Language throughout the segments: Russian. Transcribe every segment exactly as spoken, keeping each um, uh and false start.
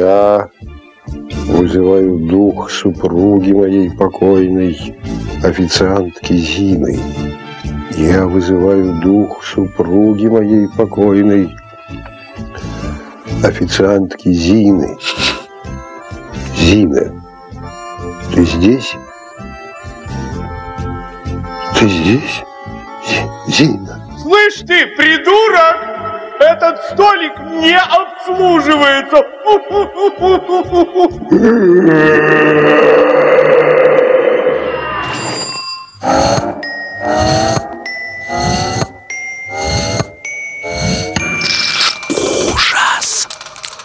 Я вызываю дух супруги моей покойной, официантки Зины. Я вызываю дух супруги моей покойной, официантки Зины. Зина, ты здесь? Ты здесь? Зина. Слышь ты, придурок! Этот столик не обслуживается! Ужас!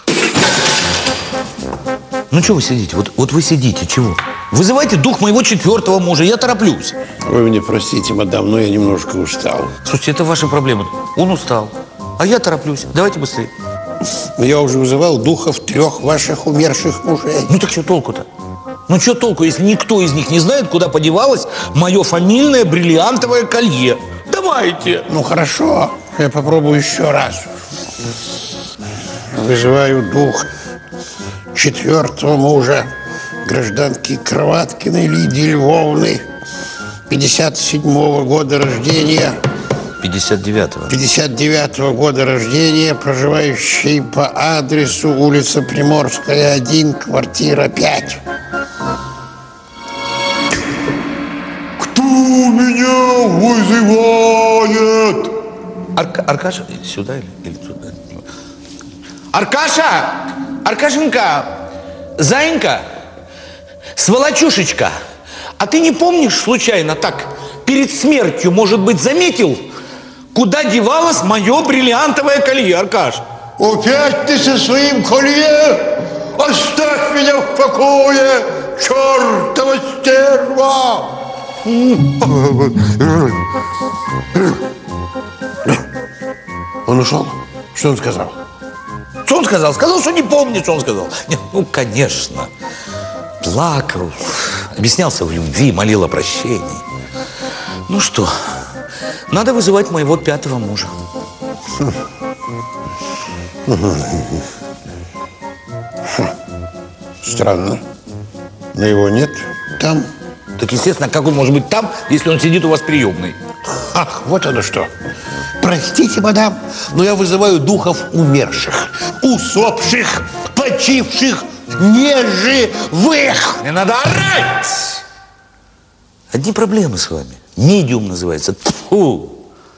Ну что вы сидите? Вот, вот вы сидите, чего? Вызывайте дух моего четвертого мужа, я тороплюсь. Вы меня простите, мадам, но я немножко устал. Слушайте, это ваша проблема. Он устал, а я тороплюсь. Давайте быстрее. Я уже вызывал духов трех ваших умерших мужей. Ну так что толку-то? Ну что толку, если никто из них не знает, куда подевалось мое фамильное бриллиантовое колье? Давайте. Ну хорошо, я попробую еще раз. Вызываю дух четвертого мужа, гражданки Кроваткиной Лидии Львовны, пятьдесят седьмого года рождения. пятьдесят девятого. пятьдесят девятого года рождения, проживающей по адресу улица Приморская, один, квартира пять. Кто меня вызывает? Арка, Аркаша, сюда или, или туда? Аркаша! Аркашенька! Заинька! Сволочушечка! А ты не помнишь, случайно, так, перед смертью, может быть, заметил, куда девалось мое бриллиантовое колье, Аркаш? Опять ты со своим колье? Оставь меня в покое, чертова стерва! Он ушел? Что он сказал? Что он сказал? Сказал, что не помнит, что он сказал. Нет, ну, конечно. Плакал, объяснялся в любви, молил о прощении. Ну что, надо вызывать моего пятого мужа. Странно. Но его нет там. Так, естественно, как он может быть там, если он сидит у вас приемный? Ах, вот оно что. Простите, мадам, но я вызываю духов умерших, усопших, почивших, неживых. Не надо орать! Одни проблемы с вами. Медиум называется. Тьфу!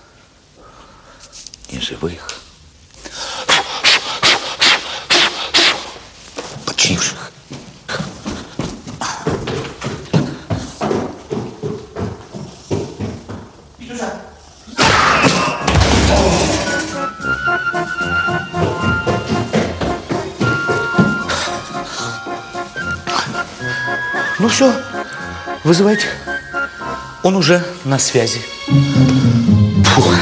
Неживых. Почивших. Ну все, вызывайте. Он уже на связи. Фух.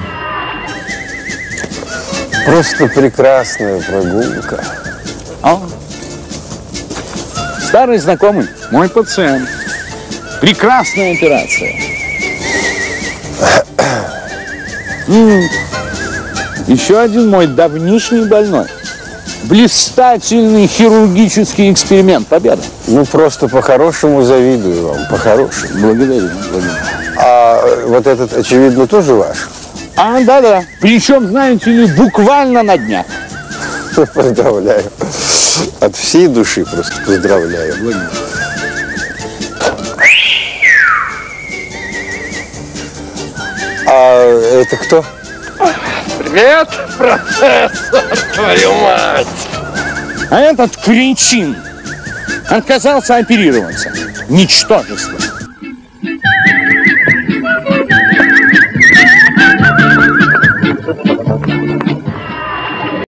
Просто прекрасная прогулка. А? Старый знакомый, мой пациент. Прекрасная операция. М-м. Еще один мой давнишний больной. Блистательный хирургический эксперимент. Победа. Ну, просто по-хорошему завидую вам, по-хорошему. Благодарю, благодарю. А вот этот, очевидно, тоже ваш? А, да-да. Причем, знаете ли, буквально на днях. Поздравляю. От всей души просто поздравляю. Благодарю. А это кто? Привет, профессор, твою мать! А этот кретин отказался оперироваться. Ничтожество.